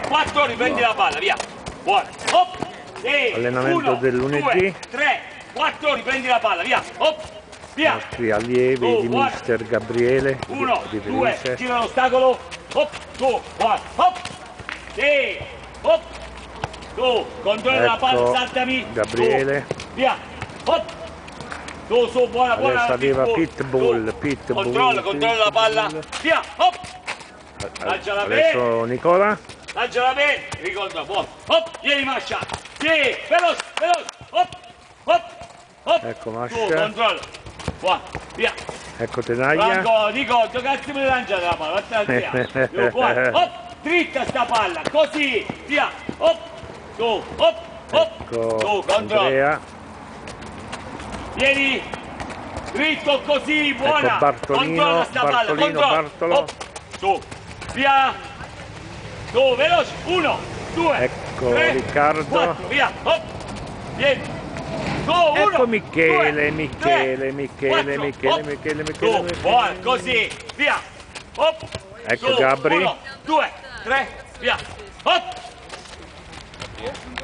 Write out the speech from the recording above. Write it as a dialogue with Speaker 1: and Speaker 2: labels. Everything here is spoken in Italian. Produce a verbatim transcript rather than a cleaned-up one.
Speaker 1: quattro, riprendi la palla, via. Buona. Hop. Sì.
Speaker 2: Allenamento del lunedì.
Speaker 1: tre, quattro, riprendi la palla, via. Hop.
Speaker 2: I nostri allievi oh, di mister Gabriele.
Speaker 1: uno, due, gira l'ostacolo. Hop, tu, buona. Hop. Sì. Hop. Tu, controlla
Speaker 2: ecco,
Speaker 1: la palla, saltami.
Speaker 2: Gabriele.
Speaker 1: Tu. Via. Hop. Tu, su, buona, buona.
Speaker 2: Adesso arriva Pitbull, Pitbull.
Speaker 1: Controlla, controlla la palla. Via. Hop. Lanciala bene.
Speaker 2: Adesso Nicola.
Speaker 1: Lanciala bene. Ricorda, buono. Hop, vieni Mascia. Sì, veloce, veloce. Hop, hop, hop.
Speaker 2: Ecco Mascia.
Speaker 1: Tu, controlla. Buono, via.
Speaker 2: Ecco Tenaglia.
Speaker 1: Franco, Nicola, cazzo me lanciate la palla. Via. Hop, dritta sta palla. Così, via. Hop, tu, hop, hop.
Speaker 2: Ecco
Speaker 1: tu, controlla.
Speaker 2: Andrea.
Speaker 1: Vieni. Dritto così, buona.
Speaker 2: Ecco Bartolino,
Speaker 1: controlla sta palla.
Speaker 2: Bartolino,
Speaker 1: Controlla.
Speaker 2: Bartolo.
Speaker 1: Hop, tu, via. Tu, veloce. Uno, due,
Speaker 2: ecco
Speaker 1: tre,
Speaker 2: Riccardo.
Speaker 1: quattro, via. Hop, vieni. Tu, uno,
Speaker 2: ecco Michele,
Speaker 1: due,
Speaker 2: Michele,
Speaker 1: tre,
Speaker 2: Michele,
Speaker 1: quattro,
Speaker 2: Michele,
Speaker 1: hop.
Speaker 2: Michele, Michele,
Speaker 1: Tu,
Speaker 2: Michele.
Speaker 1: buona, così, via. Hop.
Speaker 2: Ecco
Speaker 1: tu,
Speaker 2: Gabri.
Speaker 1: Uno, due, tre, via. Hop.